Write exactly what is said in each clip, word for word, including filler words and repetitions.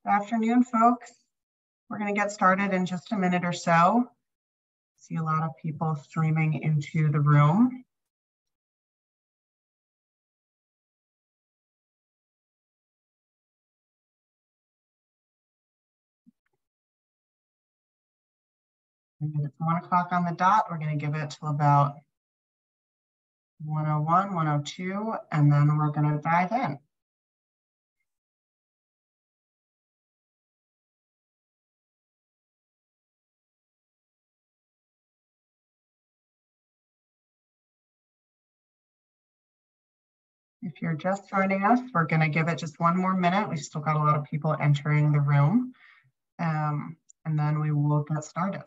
Good afternoon, folks. We're going to get started in just a minute or so. See a lot of people streaming into the room. And it's one o'clock on the dot. We're going to give it till about one oh one, one oh two, and then we're going to dive in. If you're just joining us, we're going to give it just one more minute. We've still got a lot of people entering the room, um, and then we will get started.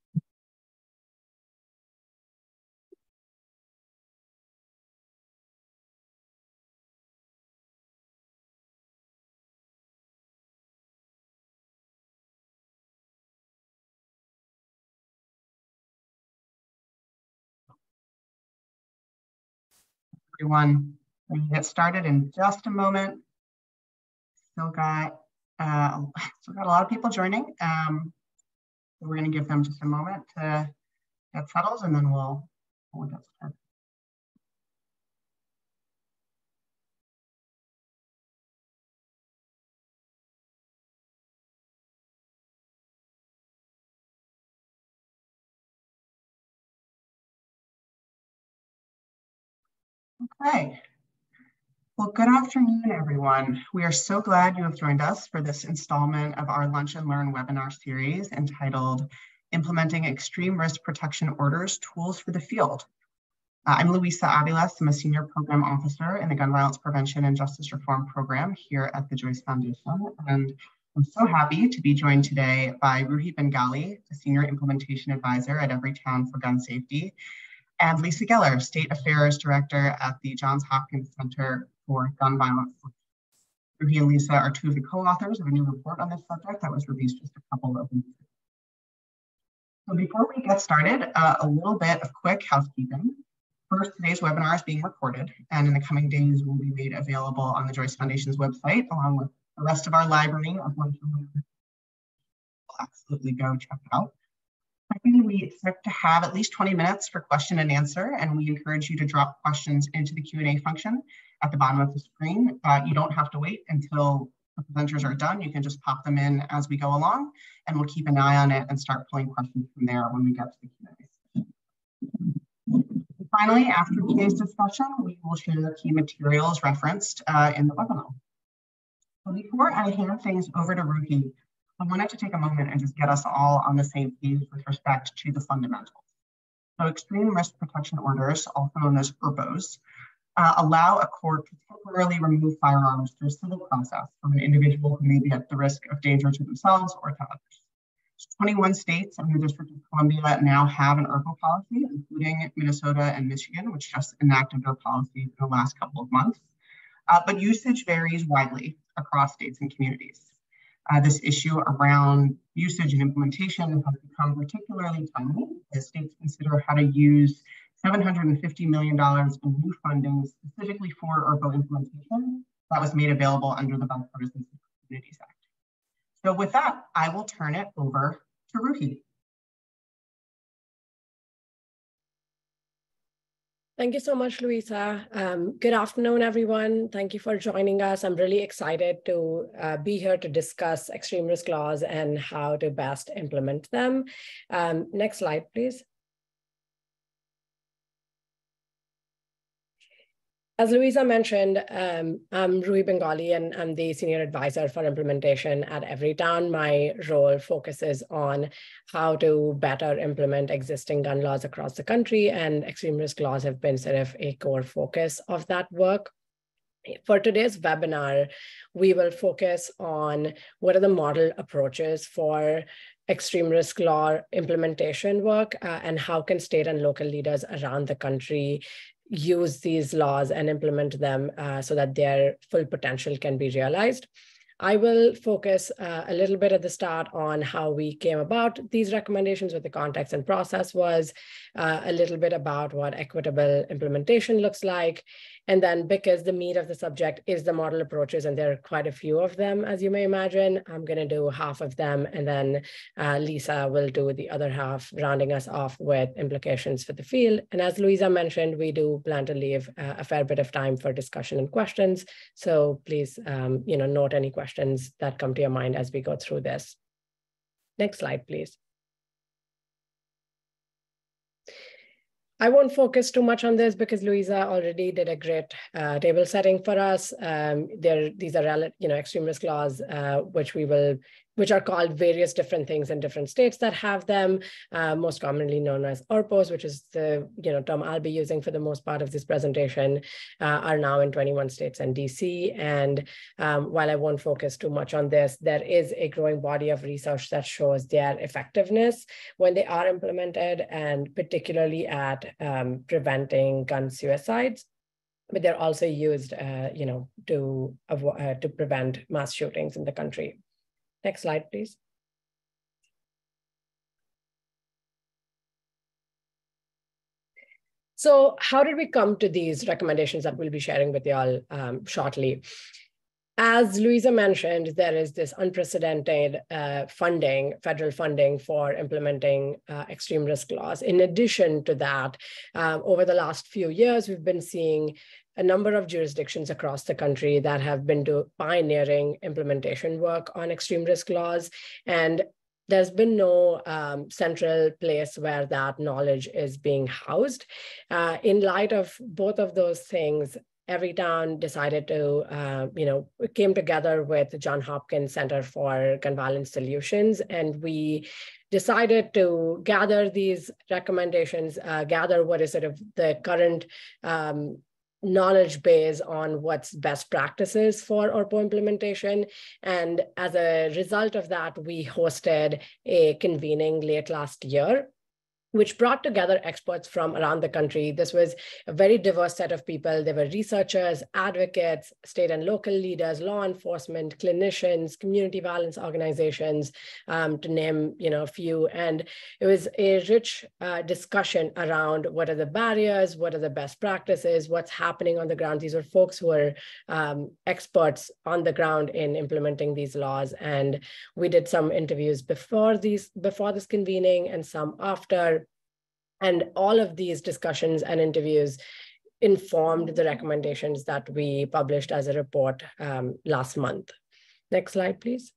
Everyone, we're going to get started in just a moment. Still got, uh, still got a lot of people joining. Um, so we're going to give them just a moment to get settled, and then we'll, we'll get started. Okay. Well, good afternoon, everyone. We are so glad you have joined us for this installment of our Lunch and Learn webinar series entitled Implementing Extreme Risk Protection Orders, Tools for the Field. Uh, I'm Luisa Aviles. I'm a Senior Program Officer in the Gun Violence Prevention and Justice Reform Program here at the Joyce Foundation. And I'm so happy to be joined today by Ruhi Bengali, a Senior Implementation Advisor at Everytown for Gun Safety, and Lisa Geller, State Affairs Director at the Johns Hopkins Center for Gun Violence. Ruhi and Lisa are two of the co-authors of a new report on this subject that was released just a couple of weeks ago. So before we get started, uh, a little bit of quick housekeeping. First, today's webinar is being recorded, and in the coming days will be made available on the Joyce Foundation's website, along with the rest of our library of lunch and learn. We'll absolutely go check it out. Secondly, we expect to have at least twenty minutes for question and answer, and we encourage you to drop questions into the Q and A function at the bottom of the screen. Uh, you don't have to wait until the presenters are done. You can just pop them in as we go along, and we'll keep an eye on it and start pulling questions from there when we get to the Q and A. Finally, after today's discussion, we will share the key materials referenced uh, in the webinar. So before I hand things over to Ruhi, I wanted to take a moment and just get us all on the same page with respect to the fundamentals. So extreme risk protection orders, also known as E R P Os, uh, allow a court to temporarily remove firearms through a civil process from an individual who may be at the risk of danger to themselves or to others. So twenty-one states and the District of Columbia now have an E R P O policy, including Minnesota and Michigan, which just enacted their policies in the last couple of months. Uh, but usage varies widely across states and communities. Uh, this issue around usage and implementation has become particularly timely as states consider how to use seven hundred fifty million dollars in new funding specifically for E R P O implementation that was made available under the Bipartisan Safer Communities Act. So with that, I will turn it over to Ruhi. Thank you so much, Luisa. Um, good afternoon, everyone. Thank you for joining us. I'm really excited to uh, be here to discuss extreme risk laws and how to best implement them. Um, next slide, please. As Luisa mentioned, um, I'm Ruhi Bengali, and I'm the Senior Advisor for Implementation at Everytown. My role focuses on how to better implement existing gun laws across the country, and extreme risk laws have been sort of a core focus of that work. For today's webinar, we will focus on what are the model approaches for extreme risk law implementation work, uh, and how can state and local leaders around the country use these laws and implement them uh, so that their full potential can be realized. I will focus uh, a little bit at the start on how we came about these recommendations, what the context and process was, uh, a little bit about what equitable implementation looks like, And then because the meat of the subject is the model approaches, and there are quite a few of them, as you may imagine, I'm going to do half of them, and then uh, Lisa will do the other half, rounding us off with implications for the field. And as Louisa mentioned, we do plan to leave uh, a fair bit of time for discussion and questions. So please, um, you know, note any questions that come to your mind as we go through this. Next slide, please. I won't focus too much on this because Louisa already did a great uh, table setting for us. Um, there, these are, you know, extreme risk laws, uh, which we will, which are called various different things in different states that have them, uh, most commonly known as E R P Os, which is the, you know, term I'll be using for the most part of this presentation, uh, are now in twenty-one states and D C. And um, while I won't focus too much on this, there is a growing body of research that shows their effectiveness when they are implemented, and particularly at um, preventing gun suicides. But they're also used, uh, you know, to, uh, to prevent mass shootings in the country. Next slide, please. So how did we come to these recommendations that we'll be sharing with y'all um, shortly? As Louisa mentioned, there is this unprecedented uh, funding, federal funding for implementing uh, extreme risk laws. In addition to that, uh, over the last few years, we've been seeing a number of jurisdictions across the country that have been do pioneering implementation work on extreme risk laws. And there's been no um, central place where that knowledge is being housed. Uh, in light of both of those things, Everytown decided to, uh, you know, came together with the Johns Hopkins Center for Gun Violence Solutions, and we decided to gather these recommendations, uh, gather what is sort of the current um, knowledge base on what's best practices for E R P O implementation. And as a result of that, we hosted a convening late last year, which brought together experts from around the country. This was a very diverse set of people. There were researchers, advocates, state and local leaders, law enforcement, clinicians, community violence organizations, um, to name, you know, a few. And it was a rich uh, discussion around what are the barriers, what are the best practices, what's happening on the ground. These were folks who were um, experts on the ground in implementing these laws. And we did some interviews before these, before this convening and some after. And all of these discussions and interviews informed the recommendations that we published as a report um, last month. Next slide, please.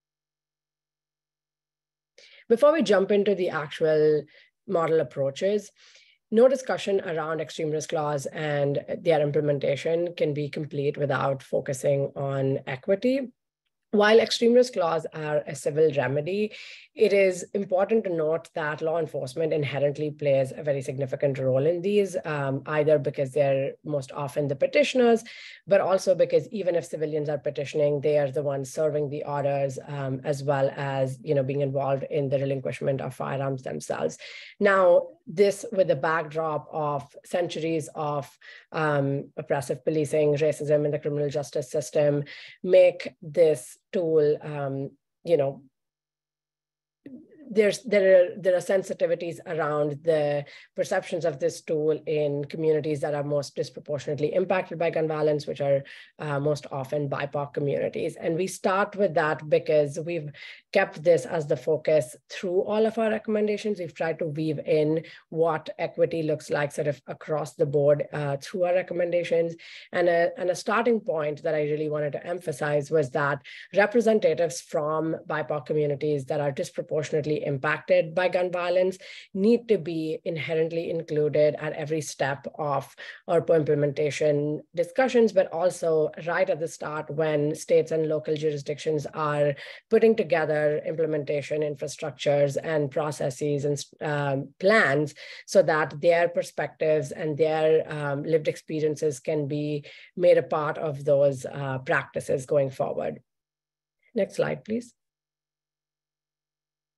Before we jump into the actual model approaches, no discussion around extreme risk laws and their implementation can be complete without focusing on equity. While extreme risk laws are a civil remedy, it is important to note that law enforcement inherently plays a very significant role in these, um, either because they're most often the petitioners, but also because even if civilians are petitioning, they are the ones serving the orders, um, as well as, you know, being involved in the relinquishment of firearms themselves. Now, this with the backdrop of centuries of um, oppressive policing, racism in the criminal justice system, make this tool, um, you know, there's there are there are sensitivities around the perceptions of this tool in communities that are most disproportionately impacted by gun violence, which are uh, most often B I P O C communities. And we start with that because we've kept this as the focus through all of our recommendations. We've tried to weave in what equity looks like sort of across the board uh, through our recommendations. And a, and a starting point that I really wanted to emphasize was that representatives from B I P O C communities that are disproportionately impacted by gun violence need to be inherently included at every step of E R P O implementation discussions, but also right at the start when states and local jurisdictions are putting together implementation infrastructures and processes and um, plans so that their perspectives and their um, lived experiences can be made a part of those uh, practices going forward. Next slide, please.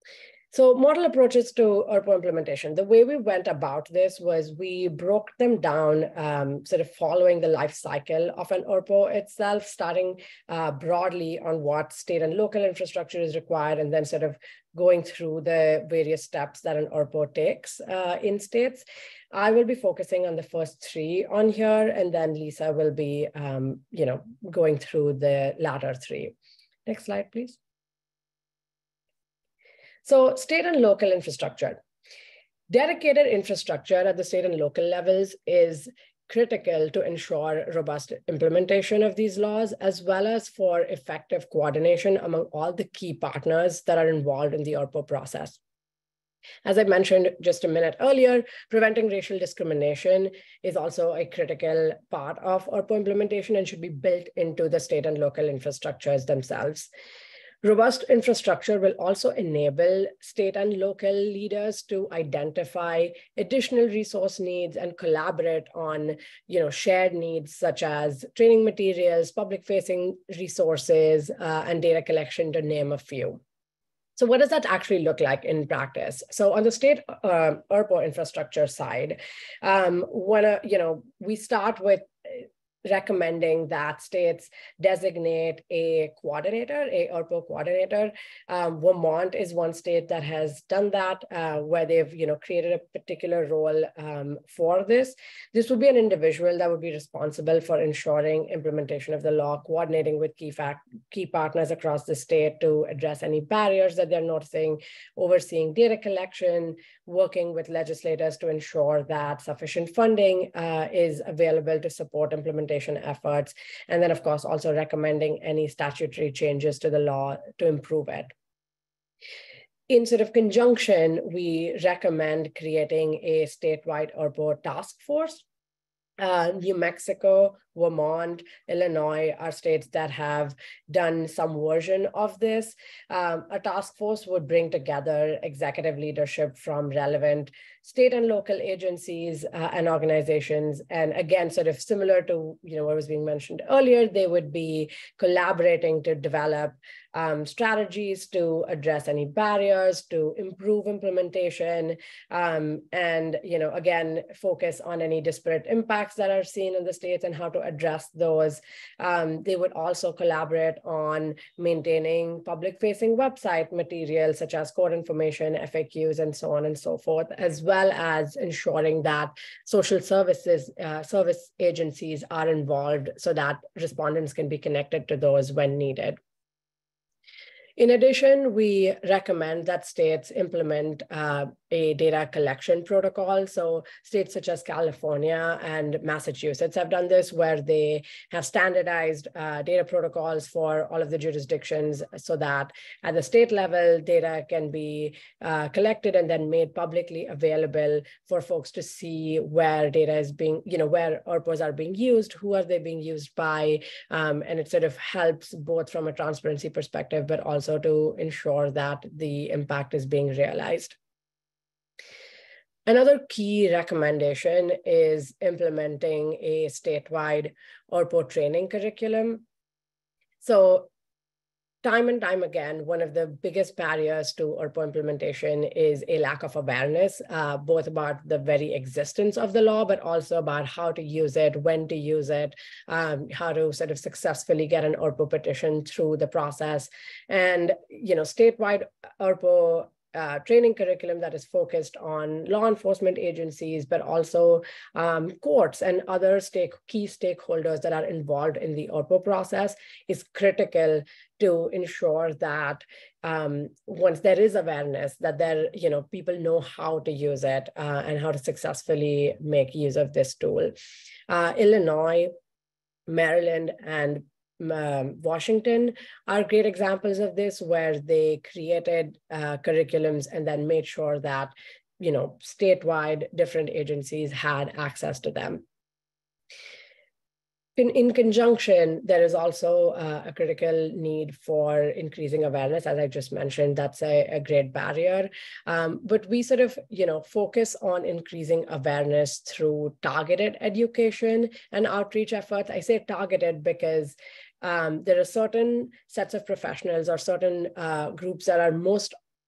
So model approaches to E R P O implementation. The way we went about this was we broke them down um, sort of following the life cycle of an E R P O itself, starting uh, broadly on what state and local infrastructure is required, and then sort of going through the various steps that an E R P O takes uh, in states. I will be focusing on the first three on here, and then Lisa will be um, you know, going through the latter three. Next slide, please. So state and local infrastructure. Dedicated infrastructure at the state and local levels is critical to ensure robust implementation of these laws, as well as for effective coordination among all the key partners that are involved in the E R P O process. As I mentioned just a minute earlier, preventing racial discrimination is also a critical part of E R P O implementation and should be built into the state and local infrastructures themselves. Robust infrastructure will also enable state and local leaders to identify additional resource needs and collaborate on, you know, shared needs such as training materials, public-facing resources, uh, and data collection, to name a few. So what does that actually look like in practice? So on the state uh, E R P O infrastructure side, um, when a, you know, we start with recommending that states designate a coordinator, a E R P O coordinator. Um, Vermont is one state that has done that, uh, where they've you know created a particular role um, for this. This would be an individual that would be responsible for ensuring implementation of the law, coordinating with key fact, key partners across the state to address any barriers that they're noticing, overseeing data collection, working with legislators to ensure that sufficient funding uh, is available to support implementation efforts, and then of course also recommending any statutory changes to the law to improve it. In sort of conjunction, we recommend creating a statewide E R P O task force. Uh, New Mexico, Vermont, Illinois are states that have done some version of this. Um, a task force would bring together executive leadership from relevant state and local agencies uh, and organizations. And again, sort of similar to you know what was being mentioned earlier, they would be collaborating to develop um, strategies to address any barriers, to improve implementation, um, and you know again, focus on any disparate impacts that are seen in the states and how to address those. Um, they would also collaborate on maintaining public-facing website materials such as court information, F A Qs, and so on and so forth, as well as ensuring that social services, uh, service agencies are involved so that respondents can be connected to those when needed. In addition, we recommend that states implement uh, a data collection protocol. So states such as California and Massachusetts have done this, where they have standardized uh, data protocols for all of the jurisdictions so that at the state level, data can be uh, collected and then made publicly available for folks to see where data is being, you know, where E R P Os are being used, who are they being used by, um, and it sort of helps both from a transparency perspective, but also Also to ensure that the impact is being realized. Another key recommendation is implementing a statewide E R P O training curriculum. So time and time again, one of the biggest barriers to E R P O implementation is a lack of awareness, uh, both about the very existence of the law, but also about how to use it, when to use it, um, how to sort of successfully get an E R P O petition through the process. And, you know, statewide E R P O Uh, training curriculum that is focused on law enforcement agencies, but also um, courts and other stake, key stakeholders that are involved in the E R P O process is critical to ensure that um, once there is awareness, that there, you know, people know how to use it uh, and how to successfully make use of this tool. Uh, Illinois, Maryland, and Um, Washington are great examples of this, where they created uh, curriculums and then made sure that, you know, statewide different agencies had access to them. In, in conjunction, there is also uh, a critical need for increasing awareness, as I just mentioned. That's a, a great barrier. Um, but we sort of, you know, focus on increasing awareness through targeted education and outreach efforts. I say targeted because Um, there are certain sets of professionals or certain uh, groups that are most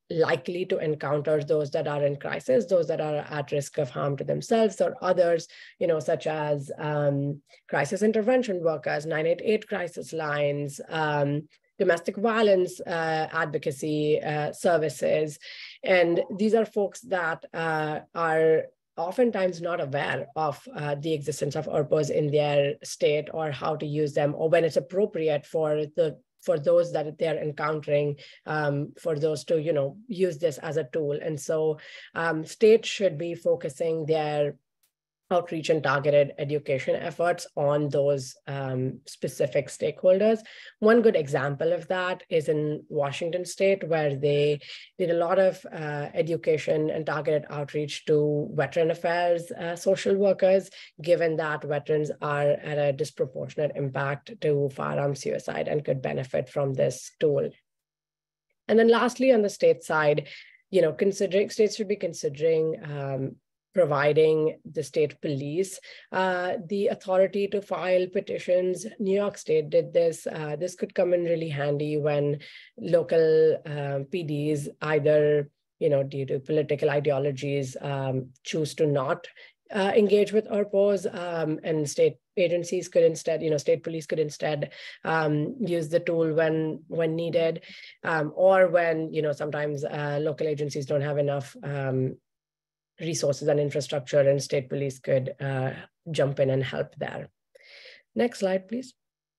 likely to encounter those that are in crisis, those that are at risk of harm to themselves or others, you know, such as um, crisis intervention workers, nine eight eight crisis lines, um, domestic violence uh, advocacy uh, services. And these are folks that uh, are oftentimes not aware of uh, the existence of E R P Os in their state or how to use them, or when it's appropriate for the for those that they're encountering, um, for those to, you know, use this as a tool. And so um, states should be focusing their outreach and targeted education efforts on those um, specific stakeholders. One good example of that is in Washington State, where they did a lot of uh, education and targeted outreach to veteran affairs uh, social workers, given that veterans are at a disproportionate impact to firearm suicide and could benefit from this tool. And then lastly, on the state side, you know, considering states should be considering um, providing the state police uh, the authority to file petitions. New York State did this. Uh, this could come in really handy when local um, P Ds either, you know, due to political ideologies, um, choose to not uh, engage with E R P Os, um, and state agencies could instead, you know, state police could instead um, use the tool when when needed, um, or when, you know, sometimes uh, local agencies don't have enough um, resources and infrastructure, and state police could uh, jump in and help there. Next slide, please.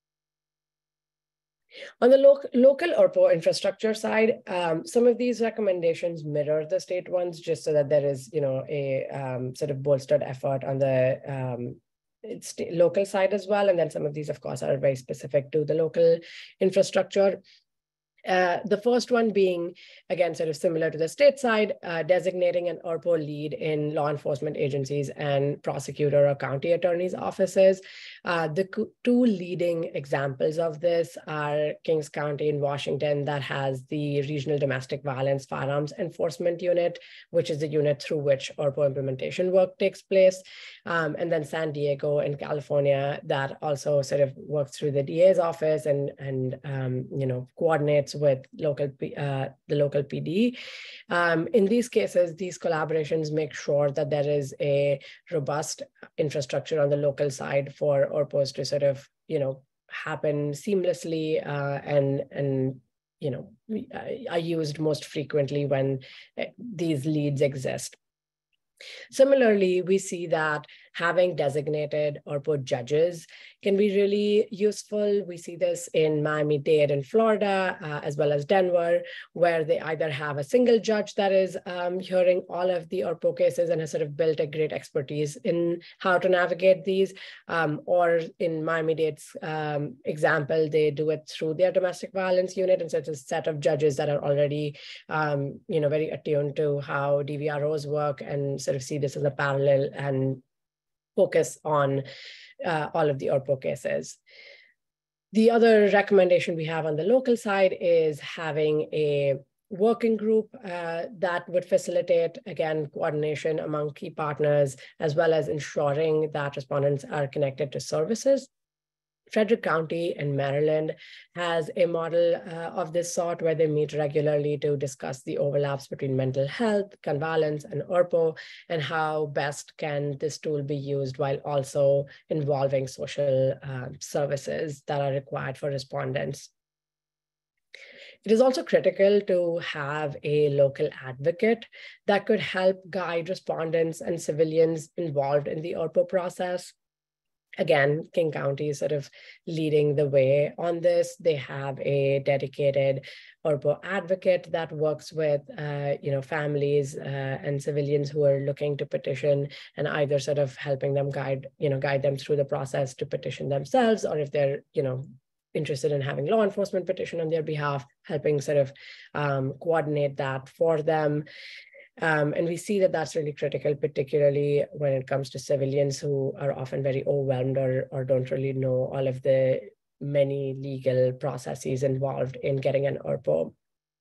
On the lo local E R P O infrastructure side, um, some of these recommendations mirror the state ones, just so that there is, you know, a um, sort of bolstered effort on the um, local side as well. And then some of these, of course, are very specific to the local infrastructure. Uh, the first one being, again, sort of similar to the state side, uh, designating an E R P O lead in law enforcement agencies and prosecutor or county attorney's offices. Uh, the two leading examples of this are Kings County in Washington, that has the Regional Domestic Violence Firearms Enforcement Unit, which is the unit through which E R P O implementation work takes place. Um, and then San Diego in California, that also sort of works through the D A's office and, and um, you know, coordinates with local uh, the local P D. Um, in these cases, these collaborations make sure that there is a robust infrastructure on the local side for E R P Os to sort of, you know, happen seamlessly uh, and and you know are used most frequently when these leads exist. Similarly, we see that having designated E R P O judges can be really useful. We see this in Miami-Dade in Florida, uh, as well as Denver, where they either have a single judge that is um, hearing all of the E R P O cases and has sort of built a great expertise in how to navigate these, um, or in Miami-Dade's um, example, they do it through their domestic violence unit, and so it's a set of judges that are already, um, you know, very attuned to how D V R Os work and sort of see this as a parallel and focus on uh, all of the E R P O cases. The other recommendation we have on the local side is having a working group uh, that would facilitate, again, coordination among key partners, as well as ensuring that respondents are connected to services. Frederick County in Maryland has a model uh, of this sort, where they meet regularly to discuss the overlaps between mental health, gun violence, and E R P O, and how best can this tool be used while also involving social uh, services that are required for respondents. It is also critical to have a local advocate that could help guide respondents and civilians involved in the E R P O process. Again, King County is sort of leading the way on this. They have a dedicated E R P O advocate that works with, uh, you know, families uh, and civilians who are looking to petition, and either sort of helping them guide, you know, guide them through the process to petition themselves, or if they're, you know, interested in having law enforcement petition on their behalf, helping sort of um, coordinate that for them. Um, and we see that that's really critical, particularly when it comes to civilians who are often very overwhelmed or, or don't really know all of the many legal processes involved in getting an E R P O.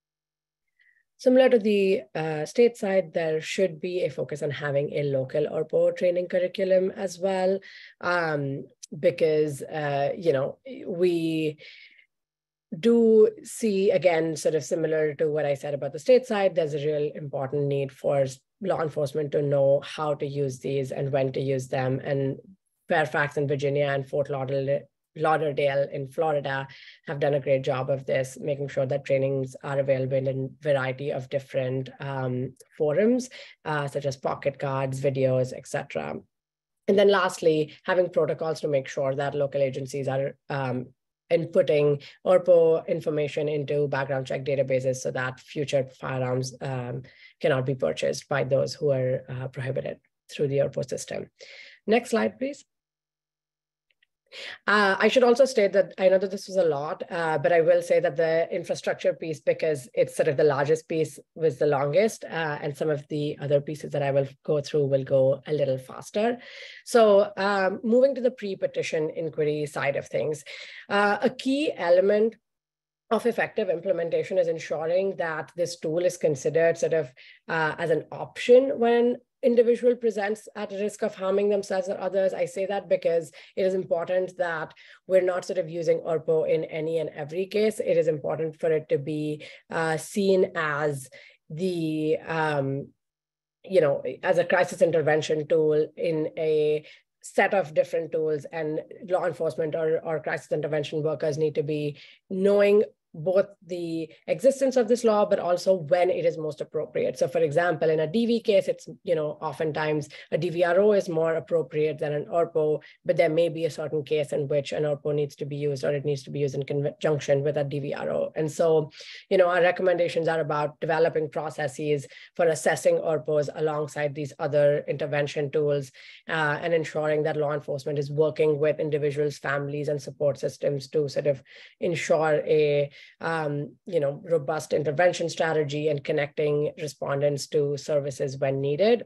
Similar to the uh, state side, there should be a focus on having a local E R P O training curriculum as well, um, because, uh, you know, we, do see, again, sort of similar to what I said about the state side, there's a real important need for law enforcement to know how to use these and when to use them. And Fairfax in Virginia and Fort Lauderdale, Lauderdale in Florida have done a great job of this, making sure that trainings are available in a variety of different um, forums, uh, such as pocket cards, videos, et cetera. And then lastly, having protocols to make sure that local agencies are um, inputting E R P O information into background check databases so that future firearms um, cannot be purchased by those who are uh, prohibited through the E R P O system. Next slide, please. Uh, I should also state that I know that this was a lot, uh, but I will say that the infrastructure piece, because it's sort of the largest piece, was the longest, uh, and some of the other pieces that I will go through will go a little faster. So um, moving to the pre-petition inquiry side of things, uh, a key element of effective implementation is ensuring that this tool is considered sort of uh, as an option when individual presents at risk of harming themselves or others. I say that because it is important that we're not sort of using E R P O in any and every case. It is important for it to be uh, seen as the, um, you know, as a crisis intervention tool in a set of different tools, and law enforcement or, or crisis intervention workers need to be knowing both the existence of this law, but also when it is most appropriate. So for example, in a D V case, it's, you know, oftentimes a D V R O is more appropriate than an E R P O, but there may be a certain case in which an E R P O needs to be used, or it needs to be used in conjunction with a D V R O. And so, you know, our recommendations are about developing processes for assessing E R P Os alongside these other intervention tools, uh, and ensuring that law enforcement is working with individuals, families, and support systems to sort of ensure a Um, you know, robust intervention strategy and connecting respondents to services when needed.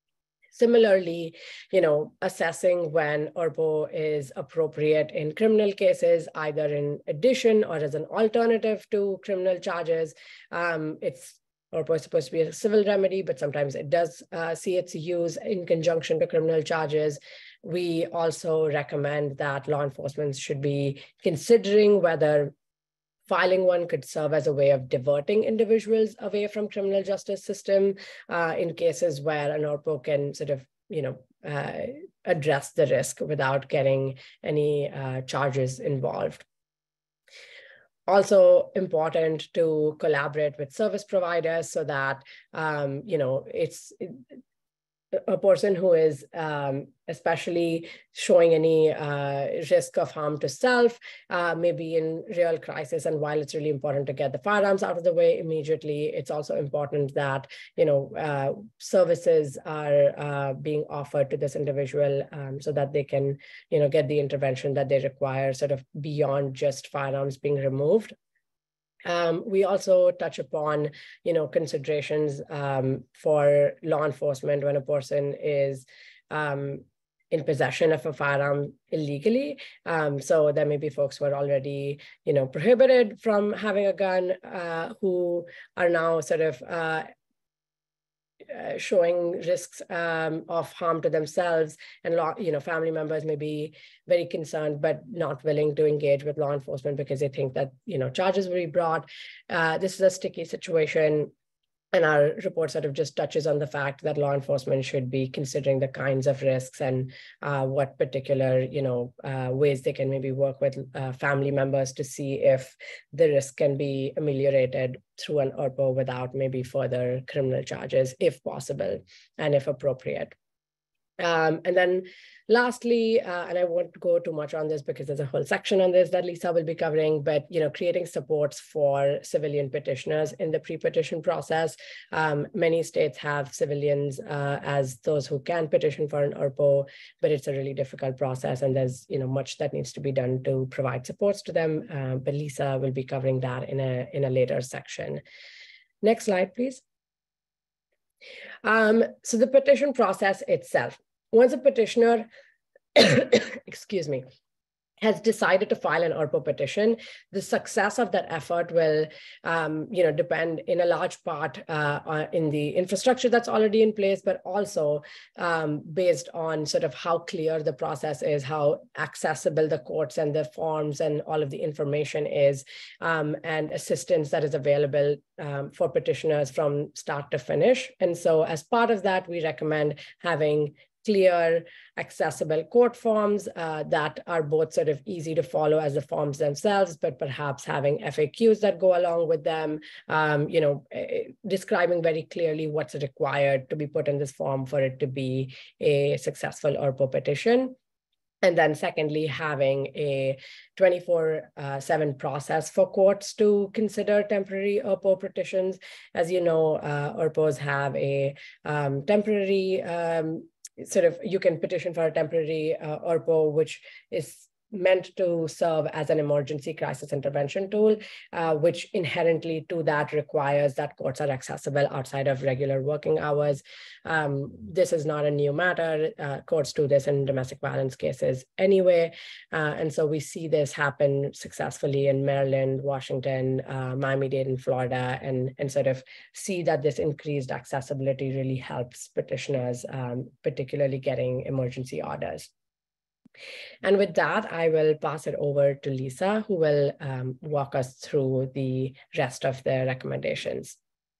Similarly, you know, assessing when E R P O is appropriate in criminal cases, either in addition or as an alternative to criminal charges. Um, it's E R P O is supposed to be a civil remedy, but sometimes it does uh, see its use in conjunction to criminal charges. We also recommend that law enforcement should be considering whether filing one could serve as a way of diverting individuals away from criminal justice system uh, in cases where an E R P O can sort of, you know, uh, address the risk without getting any uh, charges involved. Also important to collaborate with service providers so that, um, you know, it's a person who is um, especially showing any uh, risk of harm to self, uh, maybe in real crisis. And while it's really important to get the firearms out of the way immediately, it's also important that, you know, uh, services are uh, being offered to this individual um, so that they can, you know, get the intervention that they require sort of beyond just firearms being removed. Um, we also touch upon, you know, considerations um, for law enforcement when a person is um, in possession of a firearm illegally. Um, so there may be folks who are already, you know, prohibited from having a gun, uh, who are now sort of uh, Uh, showing risks um, of harm to themselves, and law, you know, family members may be very concerned but not willing to engage with law enforcement because they think that, you know, charges will be brought. Uh, this is a sticky situation, and our report sort of just touches on the fact that law enforcement should be considering the kinds of risks and uh, what particular, you know, uh, ways they can maybe work with uh, family members to see if the risk can be ameliorated through an E R P O without maybe further criminal charges, if possible and if appropriate. Um, and then lastly, uh, and I won't go too much on this because there's a whole section on this that Lisa will be covering, but, you know, creating supports for civilian petitioners in the pre-petition process. Um, many states have civilians uh, as those who can petition for an E R P O, but it's a really difficult process, and there's, you know, much that needs to be done to provide supports to them. Uh, but Lisa will be covering that in a, in a later section. Next slide, please. Um, so the petition process itself. Once a petitioner, excuse me, has decided to file an E R P O petition, the success of that effort will, um, you know, depend in a large part uh, in the infrastructure that's already in place, but also um, based on sort of how clear the process is, how accessible the courts and the forms and all of the information is, um, and assistance that is available um, for petitioners from start to finish. And so as part of that, we recommend having clear, accessible court forms uh, that are both sort of easy to follow as the forms themselves, but perhaps having F A Qs that go along with them, um, you know, uh, describing very clearly what's required to be put in this form for it to be a successful E R P O petition. And then secondly, having a twenty-four seven process for courts to consider temporary E R P O petitions. As you know, uh, E R P Os have a um, temporary um, sort of, you can petition for a temporary uh, E R P O, which is meant to serve as an emergency crisis intervention tool, uh, which inherently to that requires that courts are accessible outside of regular working hours. Um, this is not a new matter. Uh, courts do this in domestic violence cases anyway. Uh, and so we see this happen successfully in Maryland, Washington, uh, Miami-Dade in Florida, and, and sort of see that this increased accessibility really helps petitioners, um, particularly getting emergency orders. And with that, I will pass it over to Lisa, who will um, walk us through the rest of the recommendations.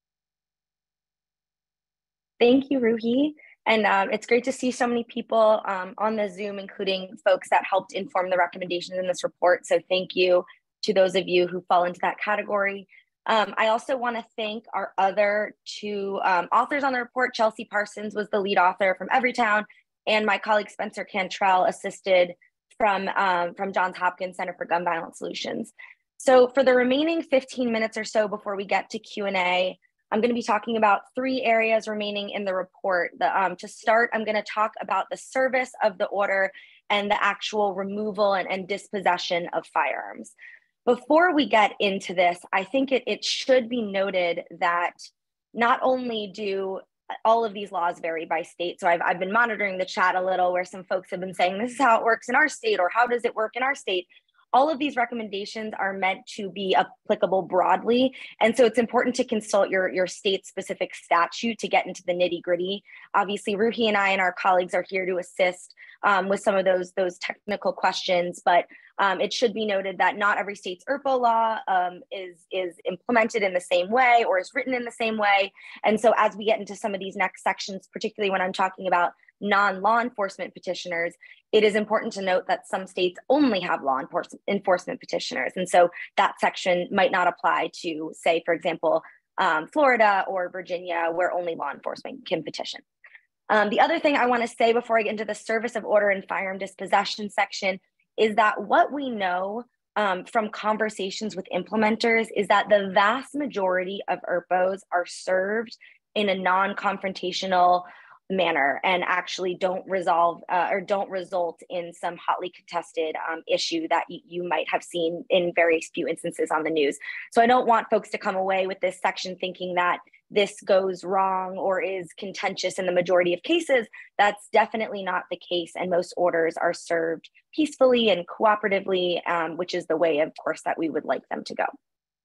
Thank you, Ruhi. And um, it's great to see so many people um, on the Zoom, including folks that helped inform the recommendations in this report. So thank you to those of you who fall into that category. Um, I also want to thank our other two um, authors on the report. Chelsea Parsons was the lead author from Everytown, and my colleague Spencer Cantrell assisted from, um, from Johns Hopkins Center for Gun Violence Solutions. So for the remaining fifteen minutes or so before we get to Q and A, I'm going to be talking about three areas remaining in the report. The, um, to start, I'm going to talk about the service of the order and the actual removal and, and dispossession of firearms. Before we get into this, I think it, it should be noted that not only do all of these laws vary by state. So I've, I've been monitoring the chat a little where some folks have been saying, this is how it works in our state, or how does it work in our state? All of these recommendations are meant to be applicable broadly. And so it's important to consult your, your state-specific statute to get into the nitty-gritty. Obviously, Ruhi and I and our colleagues are here to assist um, with some of those, those technical questions, but um, it should be noted that not every state's E R P O law um, is, is implemented in the same way or is written in the same way. And so as we get into some of these next sections, particularly when I'm talking about non-law enforcement petitioners, it is important to note that some states only have law enforcement petitioners. And so that section might not apply to, say, for example, um, Florida or Virginia, where only law enforcement can petition. Um, the other thing I want to say before I get into the service of order and firearm dispossession section is that what we know um, from conversations with implementers is that the vast majority of E R P Os are served in a non-confrontational manner and actually don't resolve uh, or don't result in some hotly contested um, issue that y you might have seen in various few instances on the news. So I don't want folks to come away with this section thinking that this goes wrong or is contentious in the majority of cases. That's definitely not the case, and most orders are served peacefully and cooperatively, um, which is the way, of course, that we would like them to go.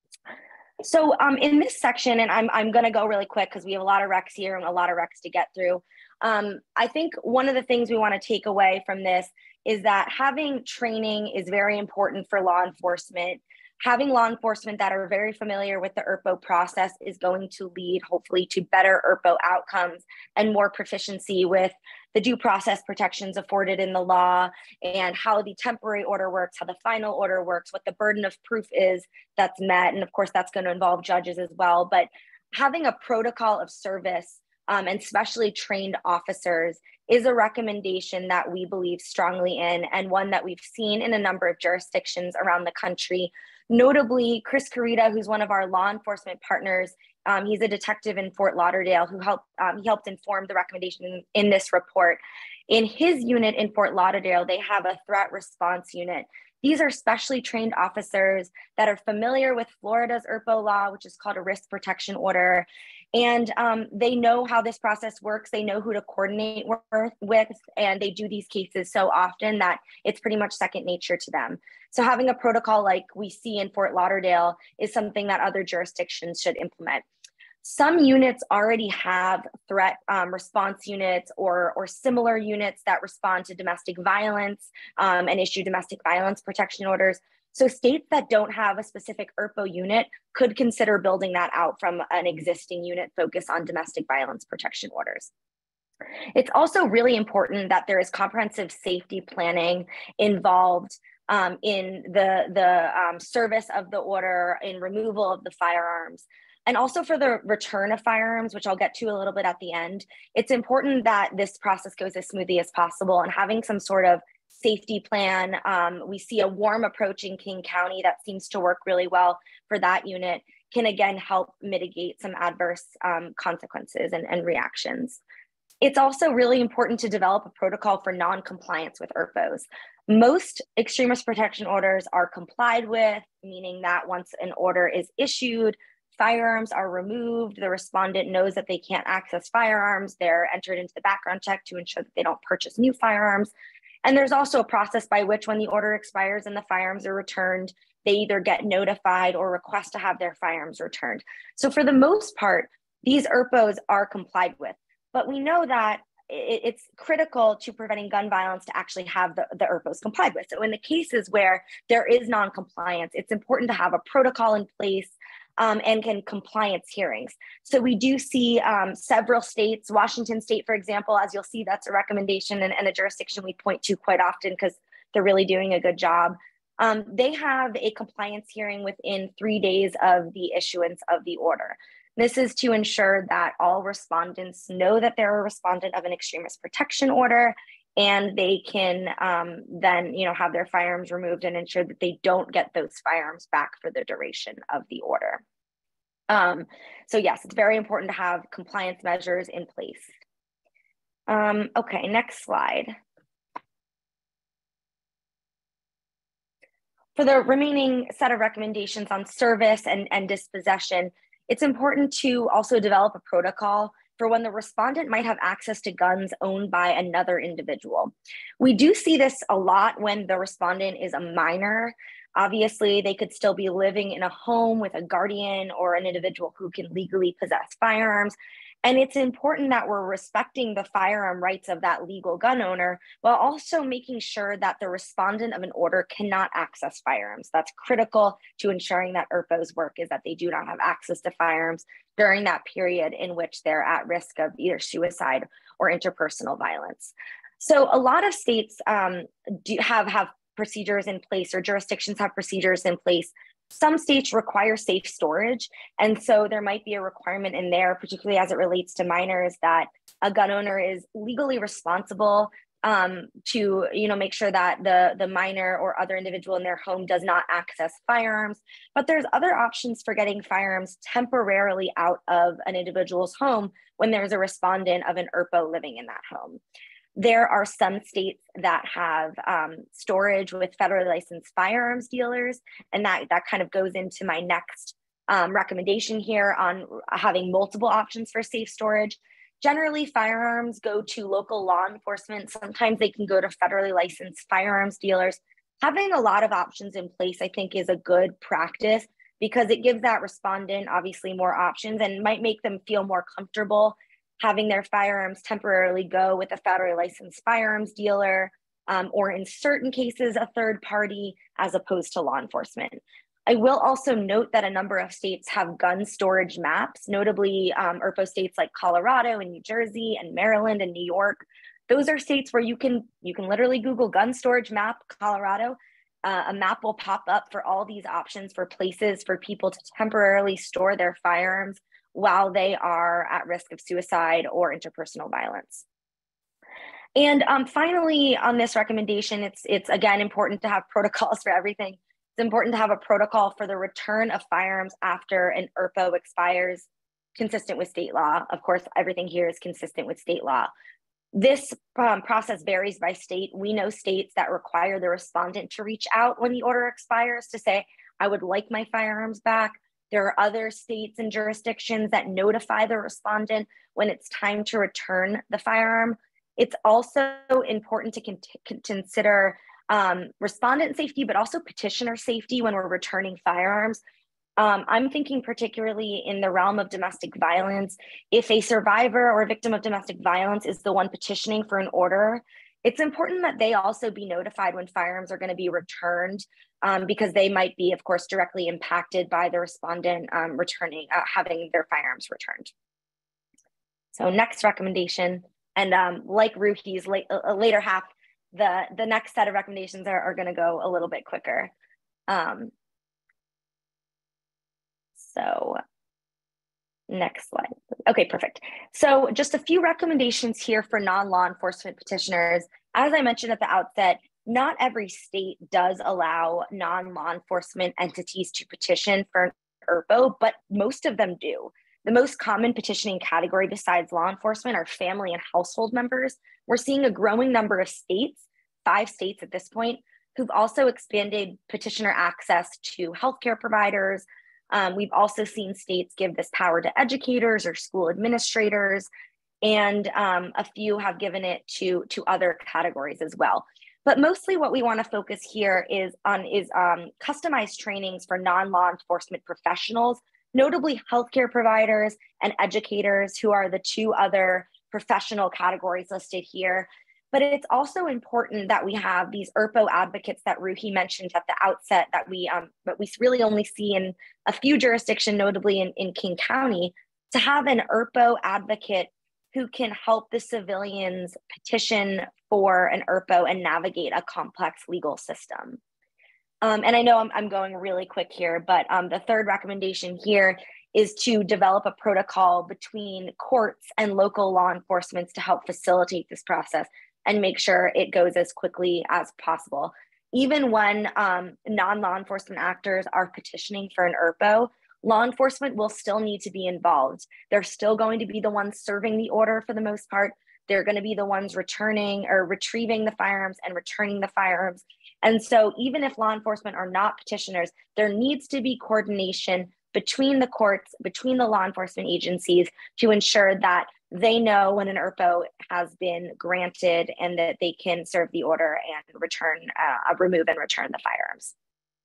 So um, in this section, and I'm, I'm going to go really quick because we have a lot of recs here and a lot of recs to get through. Um, I think one of the things we want to take away from this is that having training is very important for law enforcement. Having law enforcement that are very familiar with the E R P O process is going to lead, hopefully, to better E R P O outcomes and more proficiency with the due process protections afforded in the law and how the temporary order works, how the final order works, what the burden of proof is that's met. And of course, that's going to involve judges as well. But having a protocol of service um, and specially trained officers is a recommendation that we believe strongly in, and one that we've seen in a number of jurisdictions around the country. Notably, Chris Carita, who's one of our law enforcement partners, um, he's a detective in Fort Lauderdale who helped, um, he helped inform the recommendation in, in this report. In his unit in Fort Lauderdale, they have a threat response unit These are specially trained officers that are familiar with Florida's E R P O law, which is called a risk protection order. And um, they know how this process works. They know who to coordinate with, and they do these cases so often that it's pretty much second nature to them. So having a protocol like we see in Fort Lauderdale is something that other jurisdictions should implement. Some units already have threat um, response units or, or similar units that respond to domestic violence um, and issue domestic violence protection orders. So states that don't have a specific E R P O unit could consider building that out from an existing unit focused on domestic violence protection orders. It's also really important that there is comprehensive safety planning involved um, in the, the um, service of the order, in removal of the firearms. And also for the return of firearms, which I'll get to a little bit at the end, it's important that this process goes as smoothly as possible, and having some sort of safety plan. Um, we see a warm approach in King County that seems to work really well for that unit, can again help mitigate some adverse um, consequences and, and reactions. It's also really important to develop a protocol for non-compliance with E R P Os. Most extremist protection orders are complied with, meaning that once an order is issued, firearms are removed, the respondent knows that they can't access firearms, they're entered into the background check to ensure that they don't purchase new firearms. And there's also a process by which when the order expires and the firearms are returned, they either get notified or request to have their firearms returned. So for the most part, these E R P Os are complied with, but we know that it's critical to preventing gun violence to actually have the, the E R P Os complied with. So in the cases where there is non-compliance, it's important to have a protocol in place Um, and can compliance hearings. So we do see um, several states, Washington State, for example, as you'll see, that's a recommendation and, and a jurisdiction we point to quite often because they're really doing a good job. Um, they have a compliance hearing within three days of the issuance of the order. This is to ensure that all respondents know that they're a respondent of an extremist protection order, and they can um, then, you know, have their firearms removed and ensure that they don't get those firearms back for the duration of the order. Um, so yes, it's very important to have compliance measures in place. Um, okay, next slide. For the remaining set of recommendations on service and, and dispossession, it's important to also develop a protocol for when the respondent might have access to guns owned by another individual. We do see this a lot when the respondent is a minor. Obviously, they could still be living in a home with a guardian or an individual who can legally possess firearms. And it's important that we're respecting the firearm rights of that legal gun owner, while also making sure that the respondent of an order cannot access firearms. That's critical to ensuring that E R P Os work, is that they do not have access to firearms during that period in which they're at risk of either suicide or interpersonal violence. So a lot of states um, do have, have procedures in place, or jurisdictions have procedures in place. Some states require safe storage. And so there might be a requirement in there, particularly as it relates to minors, that a gun owner is legally responsible um, to, you know, make sure that the, the minor or other individual in their home does not access firearms. But there's other options for getting firearms temporarily out of an individual's home when there's a respondent of an E R P O living in that home. There are some states that have um, storage with federally licensed firearms dealers, and that, that kind of goes into my next um, recommendation here on having multiple options for safe storage. Generally, firearms go to local law enforcement. Sometimes they can go to federally licensed firearms dealers. Having a lot of options in place, I think, is a good practice, because it gives that respondent obviously more options and might make them feel more comfortable having their firearms temporarily go with a federally licensed firearms dealer, um, or in certain cases, a third party, as opposed to law enforcement. I will also note that a number of states have gun storage maps, notably um, E R P O states like Colorado and New Jersey and Maryland and New York. Those are states where you can, you can literally Google gun storage map Colorado. Uh, a map will pop up for all these options for places for people to temporarily store their firearms while they are at risk of suicide or interpersonal violence. And um, finally, on this recommendation, it's, it's again important to have protocols for everything. It's important to have a protocol for the return of firearms after an E R P O expires, consistent with state law. Of course, everything here is consistent with state law. This um, process varies by state. We know states that require the respondent to reach out when the order expires to say, I would like my firearms back. There are other states and jurisdictions that notify the respondent when it's time to return the firearm. It's also important to con consider um, respondent safety, but also petitioner safety when we're returning firearms. Um, I'm thinking particularly in the realm of domestic violence. If a survivor or a victim of domestic violence is the one petitioning for an order, it's important that they also be notified when firearms are going to be returned, um, because they might be, of course, directly impacted by the respondent um, returning, uh, having their firearms returned. So next recommendation, and um, like Ruhi's late, uh, later half, the, the next set of recommendations are, are going to go a little bit quicker. Um, So next slide. Okay, perfect. So just a few recommendations here for non-law enforcement petitioners. As I mentioned at the outset, not every state does allow non-law enforcement entities to petition for an E R P O, but most of them do. The most common petitioning category besides law enforcement are family and household members. We're seeing a growing number of states, five states at this point, who've also expanded petitioner access to healthcare providers. Um, we've also seen states give this power to educators or school administrators, and um, a few have given it to, to other categories as well. But mostly what we want to focus here is on is um, customized trainings for non-law enforcement professionals, notably healthcare providers and educators, who are the two other professional categories listed here. But it's also important that we have these E R P O advocates that Ruhi mentioned at the outset that we, um, but we really only see in a few jurisdictions, notably in, in King County, to have an E R P O advocate who can help the civilians petition for an E R P O and navigate a complex legal system. Um, and I know I'm, I'm going really quick here, but um, the third recommendation here is to develop a protocol between courts and local law enforcement to help facilitate this process and make sure it goes as quickly as possible. Even when um, non-law enforcement actors are petitioning for an E R P O, law enforcement will still need to be involved. They're still going to be the ones serving the order for the most part. They're going to be the ones returning or retrieving the firearms and returning the firearms. And so even if law enforcement are not petitioners, there needs to be coordination between the courts, between the law enforcement agencies, to ensure that they know when an E R P O has been granted and that they can serve the order and return, uh, remove and return the firearms.